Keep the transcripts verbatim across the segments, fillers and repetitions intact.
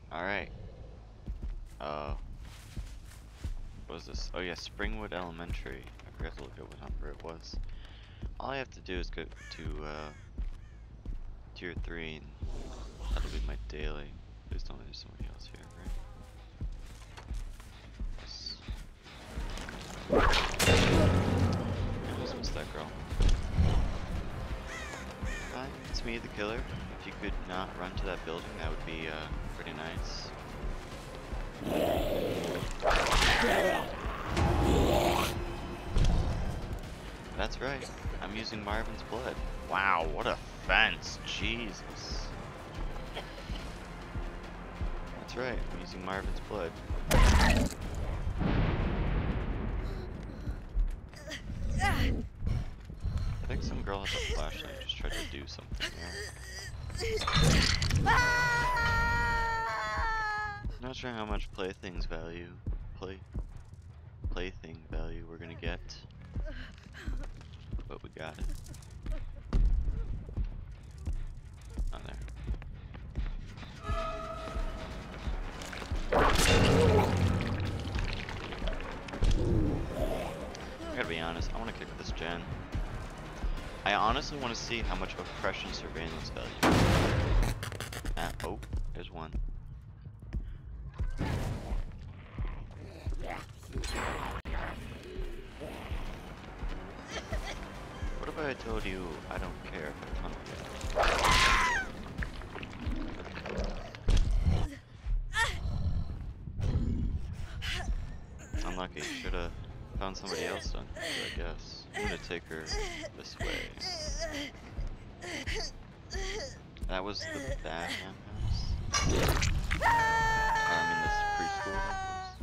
Alright. Uh, what was this? Oh yeah, Springwood Elementary. I forgot to look at what number it was. All I have to do is go to uh, tier three, and that'll be my daily. Please tell me there's somebody else here, right? Yes. I just missed that girl. Hi, it's me, the killer. If you could not run to that building, that would be uh, pretty nice. That's right, I'm using Marvin's blood. Wow, what a fence, Jesus. That's right, I'm using Marvin's blood. I think some girl has a flashlight and just tried to do something there. Not sure how much playthings value, play, plaything value we're gonna get, but we got it. Oh, there. I gotta be honest, I want to kick this gen. I honestly want to see how much oppression surveillance value. Ah, oh, there's one. What if I told you I don't care if I hunt you? Unlucky, should've found somebody else done, I guess. I'm gonna take her this way. That was the bad house. Or, I mean, this preschool house.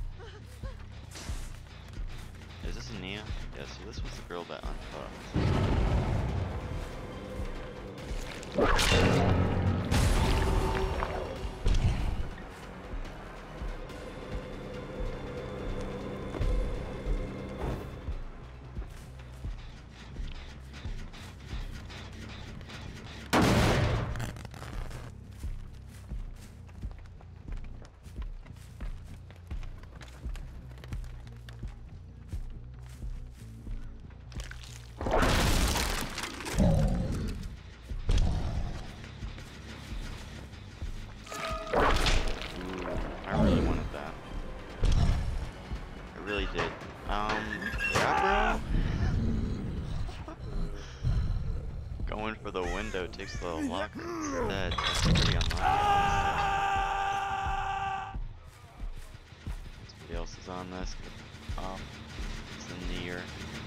Is this a Nia? Yeah, so this was the girl that unfucked. For the window takes the locker instead. That's pretty unlucky. Somebody else is on this. Um, it's the near.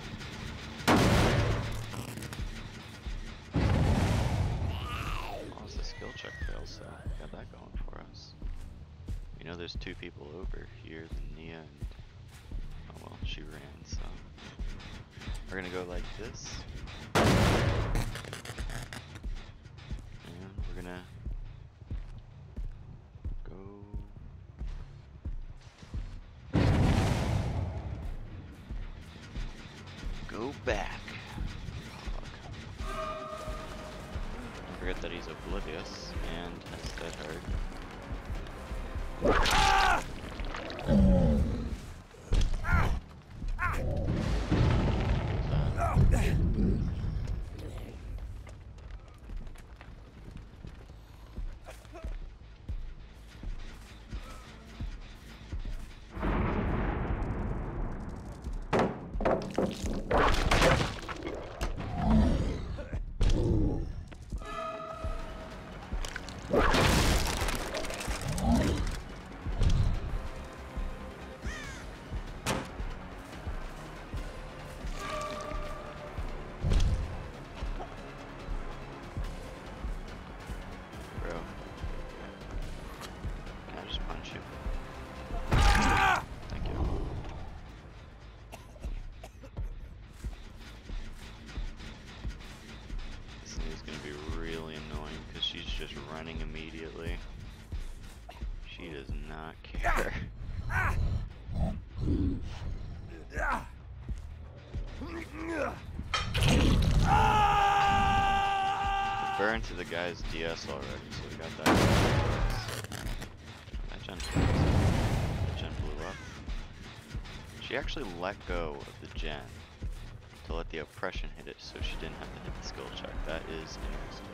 Oh, it's a skill check fail, so got that going for us. We know there's two people over here, the Nia and oh well, she ran, so we're gonna go like this. We're gonna go go back. Don't forget that he's oblivious and has dead hard. Running immediately. She does not care. Burn to the guy's D S already, so we got that. I gen the gen blew up. She actually let go of the gen to let the oppression hit it, so she didn't have to hit the skill check. That is interesting.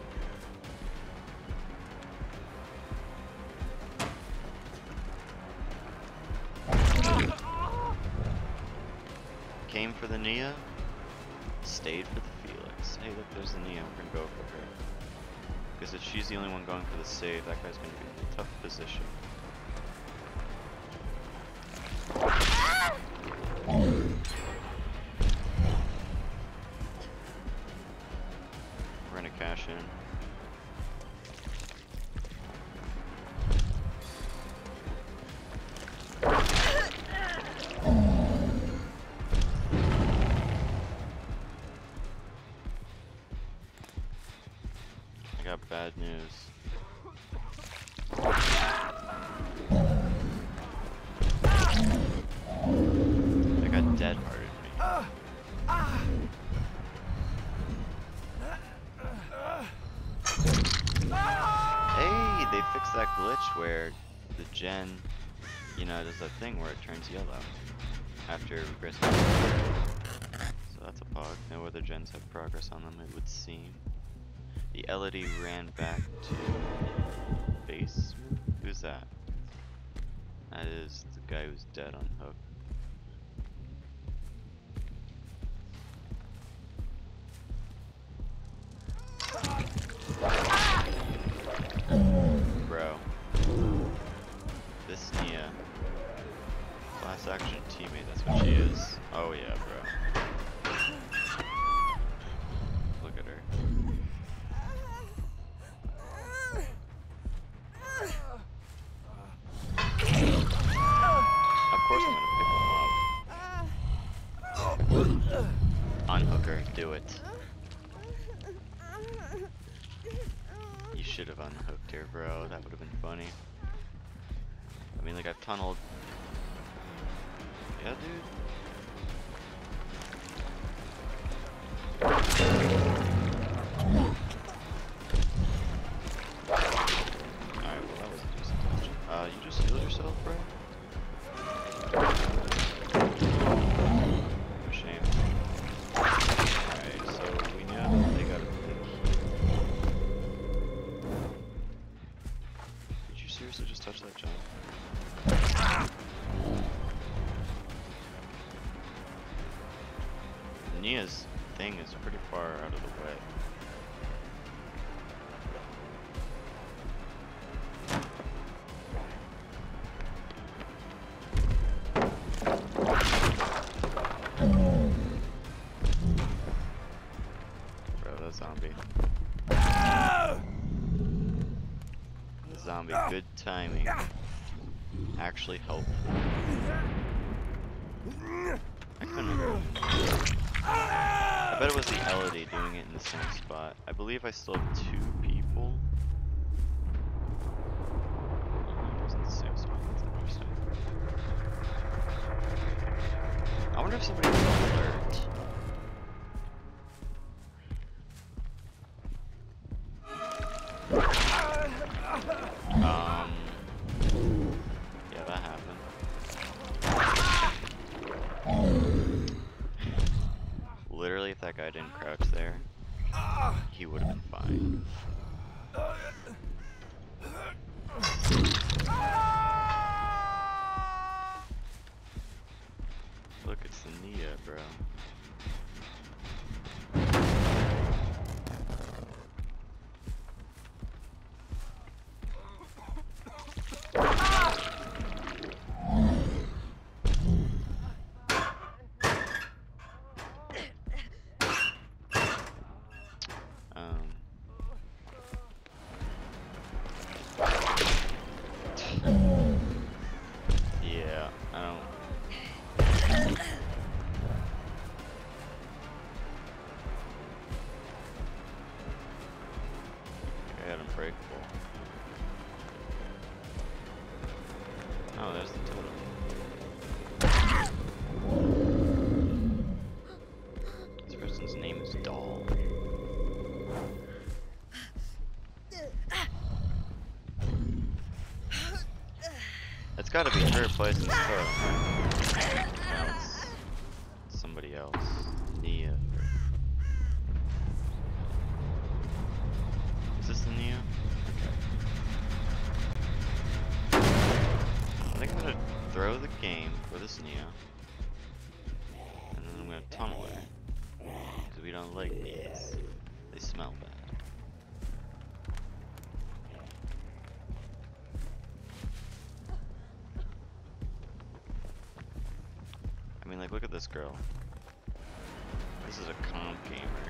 Came for the Nia, stayed for the Felix. Hey look, there's the Nia, we're gonna go for her. Because if she's the only one going for the save, that guy's gonna be in a tough position. We're gonna cash in. I got bad news. They got dead hearted me. Hey, they fixed that glitch where the gen, you know, does that thing where it turns yellow after regressing. So that's a pog. No other gens have progress on them, it would seem. The L E D ran back to base. Who's that? That is the guy who's dead on hook. Bro. This Nia. Class action teammate, that's what she is. Oh yeah, bro. Look at her. Of course I'm gonna pick him up. Unhook her, do it. You should have unhooked her, bro. That would have been funny. I mean, like, I've tunneled. Yeah, dude. Alright, well, that was a decent touch. Uh, you just healed yourself, bro? Shame. Alright, so we know they got a pick. Did you seriously just touch that jump? Nia's thing is pretty far out of the way. Bro, that zombie. The zombie, good timing. Actually helpful. I couldn't agree. I bet it was the L E D doing it in the same spot. I believe I still have two people. Oh, it was in the same spot. That's interesting. I wonder if somebody was alert. Um. Yeah, that happened. Literally, if that guy didn't crouch there, he would have been fine. Look, it's the Nia, bro. Yeah, I don't. I got unbreakable. Oh, there's the totem. This person's name is Doll. gotta be her replacing the phone. No, it's somebody else. Nia. Is this the Nia? Okay. I think I'm gonna throw the game for this Nia. And then I'm gonna tunnel her. Because we don't like Nias. They smell bad. I mean, like, look at this girl. This is a comp gamer.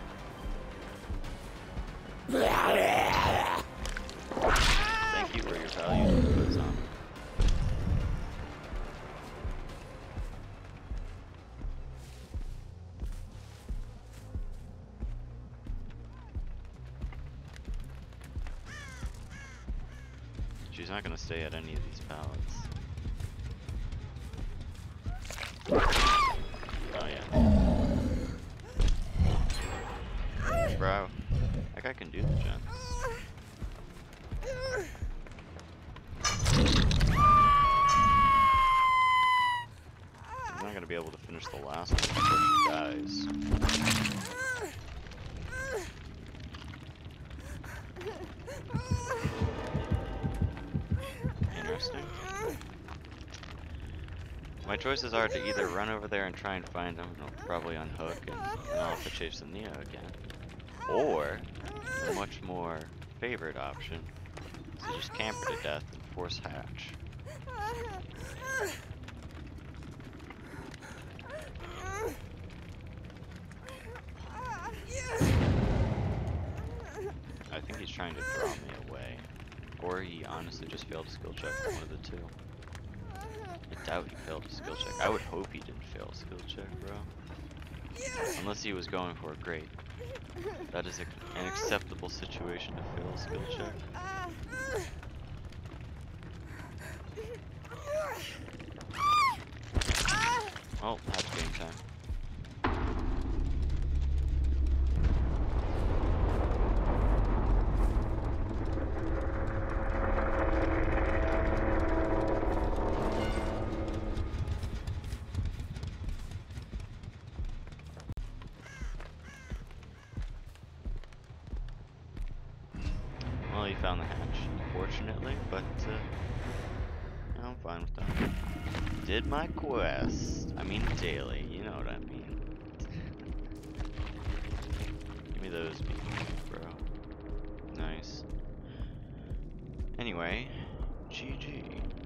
Thank you for your valuable inputs on. She's not gonna stay at any of these pallets. Oh yeah. Bro, that guy can do the gens. He's not gonna be able to finish the last one before she dies. Interesting. My choices are to either run over there and try and find him, and I'll probably unhook, and, and I'll have to chase the Neo again. Or, the much more favored option, is to just camp her to death and force hatch. I think he's trying to draw me away. Or he honestly just failed a skill check, one of the two. I doubt he failed a skill check. I would hope he didn't fail a skill check, bro. Unless he was going for a great. That is a, an acceptable situation to fail a skill check. Oh, that's game time. Well, you found the hatch, unfortunately, but uh, I'm fine with that. Did my quest. I mean daily, you know what I mean. Give me those beans, bro. Nice. Anyway, G G.